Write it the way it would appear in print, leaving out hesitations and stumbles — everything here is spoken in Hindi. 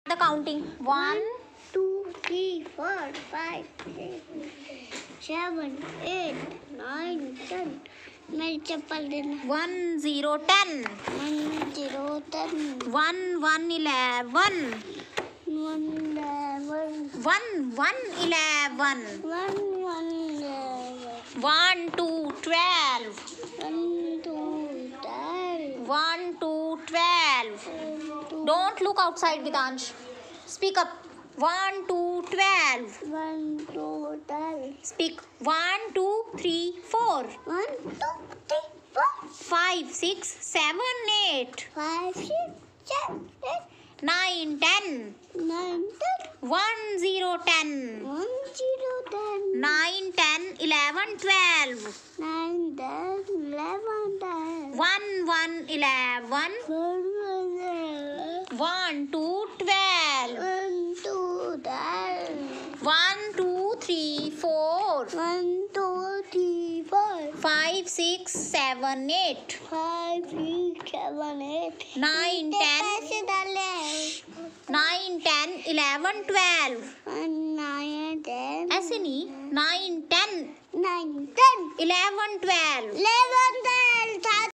the counting. 1, 2, 3, 4, 5, 6, 7, 8, 9, 10. मेरी चप्पल देना. 1 0 10. 1 0 10. 1 1 11. 1 11. 1 1 11. 1 1 11. 1 2 12. 1 2 12. 1 2 12. Don't look outside, Vidansh. Speak up. 1 2 12. 1 2 12. Speak. 1 2 3 4. 1 2 3 4. 5 6 7 8. 5 6 7 8. 9 10. 9 10. 1 0 10. 1 0 10. 9 10 11 12. 9 10 11 10. 1 1 11. 1 2 12. 1 2 12. 1 2 3 4. 1 2 3 4. 5 6 7 8. 5 6 7 8. 9 10. कैसे डाले? 9 10 11 12. 9 10. ऐसे नहीं. 9 10 9 10. 11 12. ले